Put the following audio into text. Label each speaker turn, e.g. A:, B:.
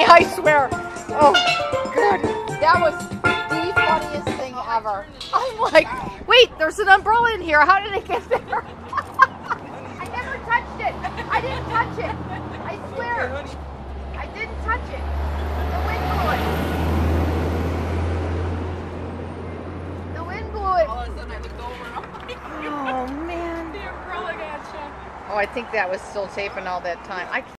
A: I swear. Oh, God. That was the funniest thing ever. I'm like, wait, there's an umbrella in here. How did it get there? I never touched it. I didn't touch it. I swear. I didn't touch it. The wind blew it. The wind blew it.
B: All of a sudden I looked over and I'm like,
A: Oh, man.
B: the umbrella got shut.
A: Oh, I think that was still taping all that time.